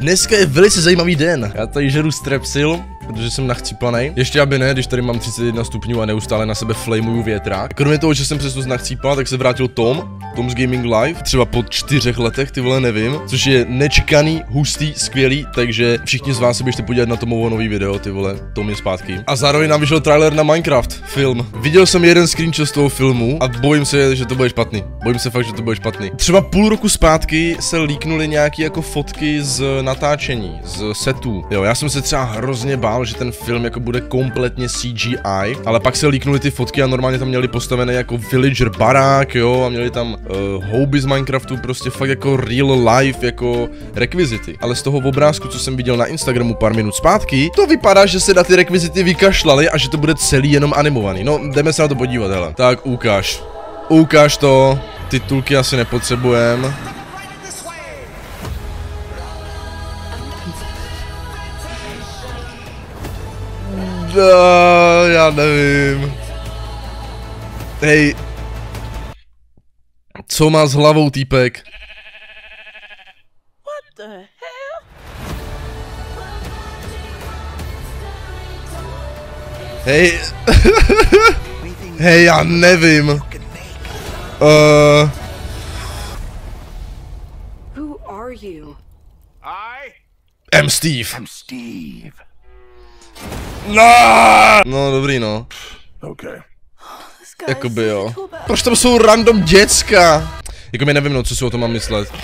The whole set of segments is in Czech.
Dneska je velice zajímavý den. Já tady žeru strepsil, protože jsem nachcípanej. Ještě aby ne, když tady mám 31 stupňů a neustále na sebe flamuju větrák. Kromě toho, že jsem přes to nachcípal, tak se vrátil Tom's Gaming Live. Třeba po 4 letech, ty vole, nevím. Což je nečekaný, hustý, skvělý, takže všichni z vás se běžte podívat na Tomovo nový video, ty vole, Tom je zpátky. A zároveň nám vyšel trailer na Minecraft film. Viděl jsem jeden screenshot z toho filmu a bojím se, že to bude špatný. Bojím se fakt, že to bude špatný. Třeba půl roku zpátky se líknuly nějaký jako fotky z natáčení, z setů. Jo, já jsem se třeba hrozně bál, že ten film jako bude kompletně CGI, ale pak se líknuly ty fotky a normálně tam měli postavené jako villager barák, jo, a měli tam houby z Minecraftu, prostě fakt jako real life, jako rekvizity. Ale z toho obrázku, co jsem viděl na Instagramu pár minut zpátky, to vypadá, že se na ty rekvizity vykašlali a že to bude celý jenom animovaný. No, jdeme se na to podívat, hele. Tak ukáž. Ukáž to. Titulky asi nepotřebujem. Já nevím. Hej. Co má s hlavou týpek? What the hell? Hej. Hej, já nevím. Who are you? I'm Steve. No, dobrý, no. Okay. Jakoby jo. Proč tam jsou random děcka? Jako mi nevím, no, co si o tom mám myslet.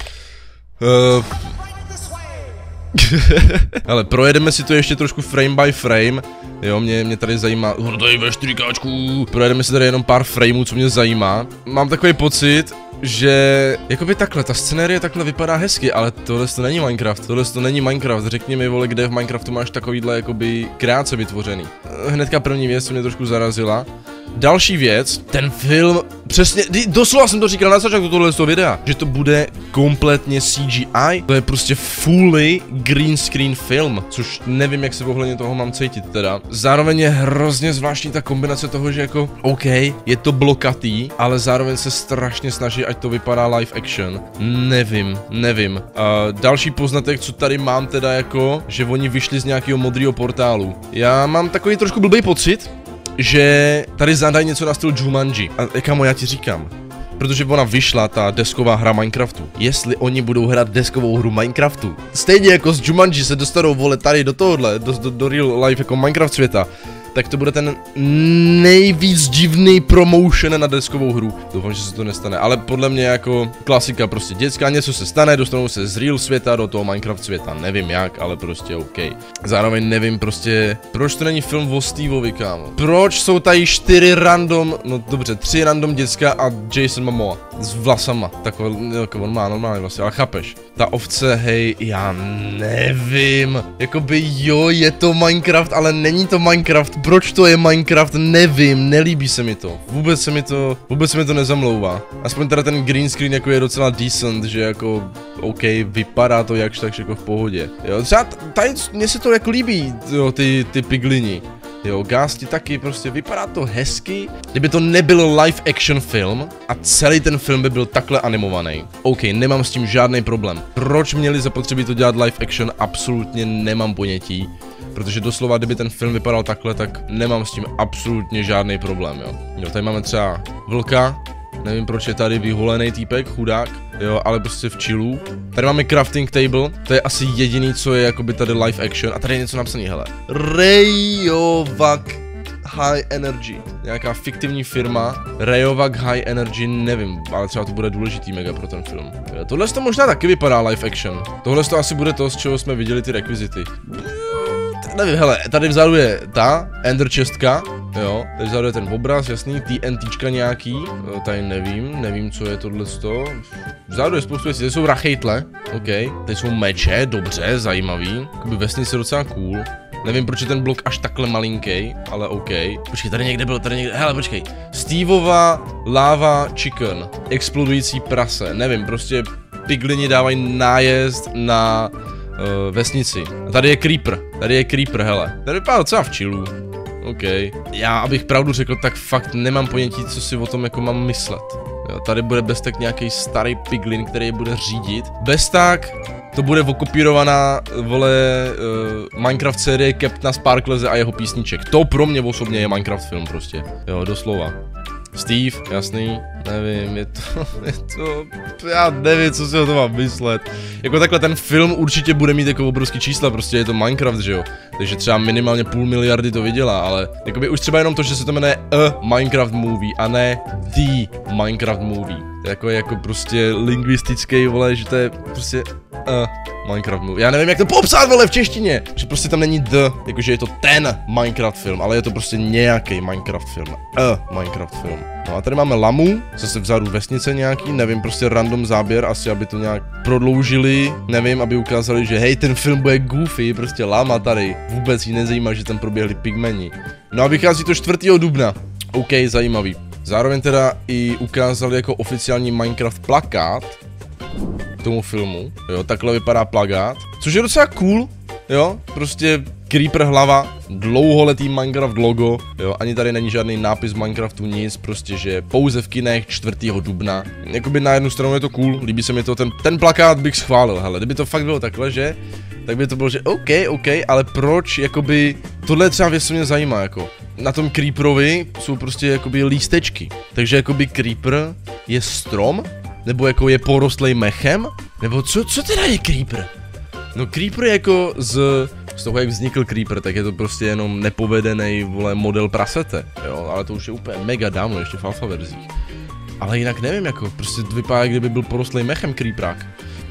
Ale projedeme si to ještě trošku frame by frame. Jo, mě tady zajímá. Tady ve 4Kčku. Projedeme si tady jenom pár frameů, co mě zajímá. Mám takový pocit, že jakoby takhle, ta scenérie takhle vypadá hezky, ale tohle to není Minecraft, tohle to není Minecraft, řekni mi, vole, kde v Minecraftu máš takovýhle jakoby krátce vytvořený. Hnedka první věc, co mě trošku zarazila. Další věc, ten film, přesně, doslova jsem to říkal na začátku tohle z toho videa, že to bude kompletně CGI, to je prostě fully green screen film, což nevím, jak se ohledně toho mám cítit teda. Zároveň je hrozně zvláštní ta kombinace toho, že jako, OK, je to blokatý, ale zároveň se strašně snaží, ať to vypadá live action. Nevím. Další poznatek, co tady mám teda jako, že oni vyšli z nějakého modrého portálu. Já mám takový trošku blbý pocit, že tady zadají něco na styl Jumanji. A kamo, já ti říkám, protože ona vyšla, ta desková hra Minecraftu. Jestli oni budou hrát deskovou hru Minecraftu, stejně jako z Jumanji se dostanou, vole, tady do tohohle, do real life jako Minecraft světa, tak to bude ten nejvíc divný promotion na deskovou hru. Doufám, že se to nestane, ale podle mě jako klasika, prostě dětská, něco se stane, dostanou se z real světa do toho Minecraft světa, nevím jak, ale prostě OK. Zároveň nevím prostě, proč to není film o Steveovi, kámo. Proč jsou tady 4 random, no dobře, 3 random děcka a Jason Momoa s vlasama, takové, jako on má normálně vlastně, ale chápeš. Ta ovce, hej, já nevím, jakoby jo, je to Minecraft, ale není to Minecraft. Proč to je Minecraft, nevím, nelíbí se mi to. Vůbec se mi to nezamlouvá. Aspoň teda ten green screen jako je docela decent, že jako OK, vypadá to jakž takž jako v pohodě. Jo, třeba tady mně se to jako líbí, jo, ty piglini. Jo, Gásti taky, prostě vypadá to hezky. Kdyby to nebyl live action film a celý ten film by byl takhle animovaný. OK, nemám s tím žádný problém. Proč měli zapotřebí to dělat live action, absolutně nemám ponětí. Protože doslova, kdyby ten film vypadal takhle, tak nemám s tím absolutně žádný problém, jo. Jo, tady máme třeba vlka, nevím proč je tady vyholený týpek, chudák, jo, ale prostě v chillu. Tady máme crafting table, to je asi jediný, co je jakoby tady live action, a tady je něco napsaný, hele. Rayovac High Energy, nějaká fiktivní firma, Rayovac High Energy, nevím, ale třeba to bude důležitý mega pro ten film. Jo, tohle to možná taky vypadá live action, tohle to asi bude to, z čeho jsme viděli ty rekvizity. Nevím, hele, tady vzadu je ta Ender chestka, jo, tady vzadu je ten obraz, jasný, TNTčka nějaký, tady nevím, co je tohleto. Vzadu je spoustu věcí, tady jsou rachejtle, OK, tady jsou meče, dobře, zajímavý, jakoby vesnice docela cool. Nevím, proč je ten blok až takhle malinký, ale OK. Počkej, tady někde byl, hele, počkej. Steveova lava chicken, explodující prase, nevím, prostě piglini dávají nájezd na vesnici. A tady je creeper, hele. Tady vypadá docela v chillu. OK. Já, abych pravdu řekl, tak fakt nemám ponětí, co si o tom jako mám myslet. Jo, tady bude bez tak nějaký starý piglin, který je bude řídit. Bez tak to bude okopírovaná, vole, Minecraft série Captaina Sparkleze a jeho písniček. To pro mě osobně je Minecraft film prostě. Jo, doslova. Steve, jasný, nevím, je to, já nevím, co si o to mám myslet. Jako takhle ten film určitě bude mít jako obrovský čísla, prostě je to Minecraft, že jo. Takže třeba minimálně 500 miliardy to vydělá, ale jakoby už třeba jenom to, že se to jmenuje A Minecraft Movie a ne The Minecraft Movie. To je jako prostě lingvistický, vole, že to je prostě Minecraft Movie. Já nevím, jak to popsat, vole, v češtině. Že prostě tam není the, jakože je to ten Minecraft film, ale je to prostě nějaký Minecraft film. Minecraft film. No a tady máme lamu, zase vzadu vesnice nějaký, nevím, prostě random záběr, asi aby to nějak prodloužili, nevím, aby ukázali, že hej, ten film bude goofy, prostě lama tady. Vůbec jí nezajímá, že tam proběhli pigmeni. No a vychází to 4. dubna. OK, zajímavý. Zároveň teda i ukázali jako oficiální Minecraft plakát k tomu filmu, jo, takhle vypadá plakát, což je docela cool, jo, prostě Creeper hlava, dlouholetý Minecraft logo, jo, ani tady není žádný nápis Minecraftu, nic, prostě, že pouze v kinech 4. dubna, jakoby na jednu stranu je to cool, líbí se mi to, ten plakát bych schválil, hele, kdyby to fakt bylo takhle, že, tak by to bylo, že OK, ale proč, jakoby, tohle je třeba věc, co mě zajímá, jako, na tom Creeperovi jsou prostě, jakoby, lístečky, takže, jakoby, Creeper je strom, nebo jako je porostlej mechem, nebo co teda je Creeper? No Creeper je jako z toho, jak vznikl Creeper, tak je to prostě jenom nepovedený, vole, model prasete, jo, ale to už je úplně mega dávno, ještě v alfa verzích. Ale jinak nevím, jako, prostě vypadá, kdyby byl porostlej mechem Creeperák.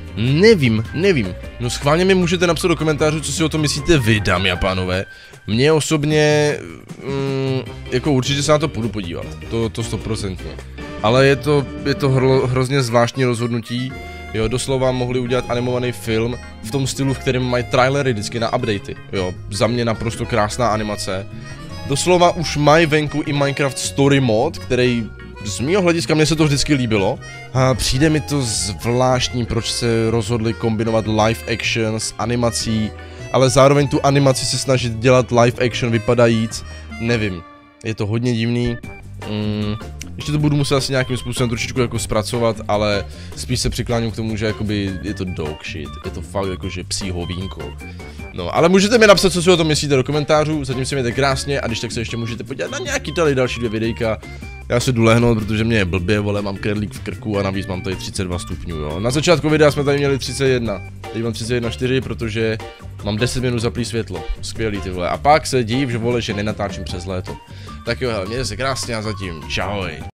Nevím. No schválně mi můžete napsat do komentářů, co si o tom myslíte vy, dámy a pánové. Mně osobně, jako určitě se na to půjdu podívat, to 100%. Ale je to hrozně zvláštní rozhodnutí, jo, doslova mohli udělat animovaný film v tom stylu, v kterém mají trailery vždycky na updaty, jo, za mě naprosto krásná animace. Doslova už mají venku i Minecraft Story Mod, který z mýho hlediska mně se to vždycky líbilo. A přijde mi to zvláštní, proč se rozhodli kombinovat live action s animací, ale zároveň tu animaci se snažit dělat live action vypadajíc, nevím, je to hodně divný. Ještě to budu muset asi nějakým způsobem trošičku jako zpracovat, ale spíš se přikláním k tomu, že jakoby je to dog shit, je to fakt jakože psí hovínko. No, ale můžete mi napsat, co si o tom myslíte do komentářů, zatím se mějte krásně a když tak se ještě můžete podívat na nějaký tady další 2 videjka. Já se jdu lehnout, protože mě je blbě, vole, mám kerlík v krku a navíc mám tady 32 stupňů, jo. Na začátku videa jsme tady měli 31, teď mám 31,4, protože mám 10 minut zaplý světlo, skvělý ty vole. A pak se div, že vole, že nenatáčím přes léto. Tak jo, hele, mějte se krásně a zatím, čahoj.